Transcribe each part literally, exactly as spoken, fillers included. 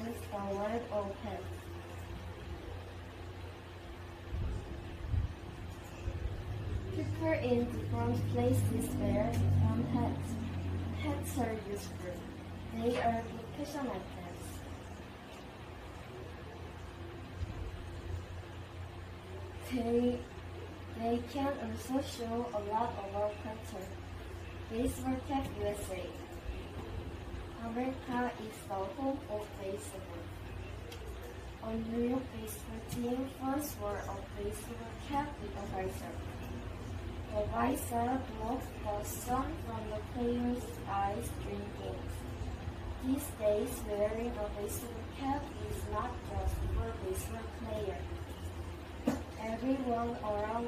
is the word open. People in different places wear different hats. Hats are useful. They are good fashion items. They, they can also show a lot of our culture. Baseball cap U S A. America is the home of baseball. A New York baseball team first wore a baseball cap with a visor. The visor blocks the sun from the player's eyes during games. These days, wearing a baseball cap is not just for baseball players. Everyone around,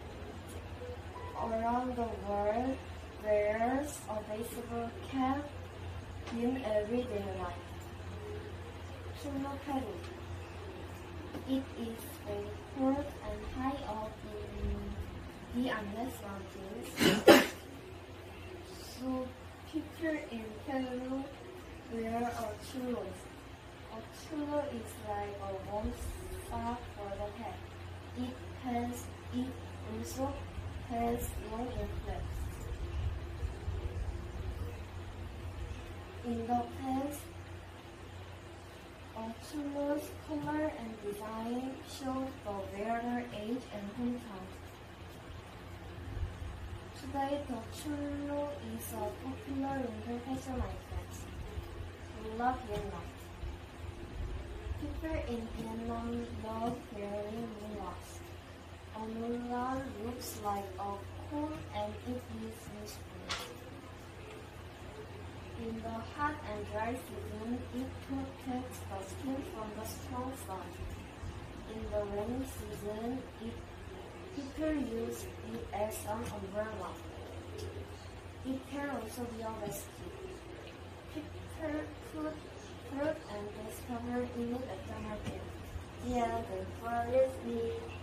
around the world wears a baseball cap in everyday life. Cholo Peru. It is very cold and high up in the Andes Mountains. So people in Peru wear a chulo. A chulo is like a warm sock for the head. It has it also has long earplugs. In the past, a chulo's color and design show the wearer's age and hometown. Today, the chulo is a popular winter fashion item. Love Vietnam. People in Vietnam love wearing mullahs. A mullah looks like a cone and it is useful. In the hot and dry season, it protects the skin from the strong sun. In the rainy season, it, people use it as an umbrella. It can also be a rescue. People put fruit and vegetables in it at the market. Yeah, the forest is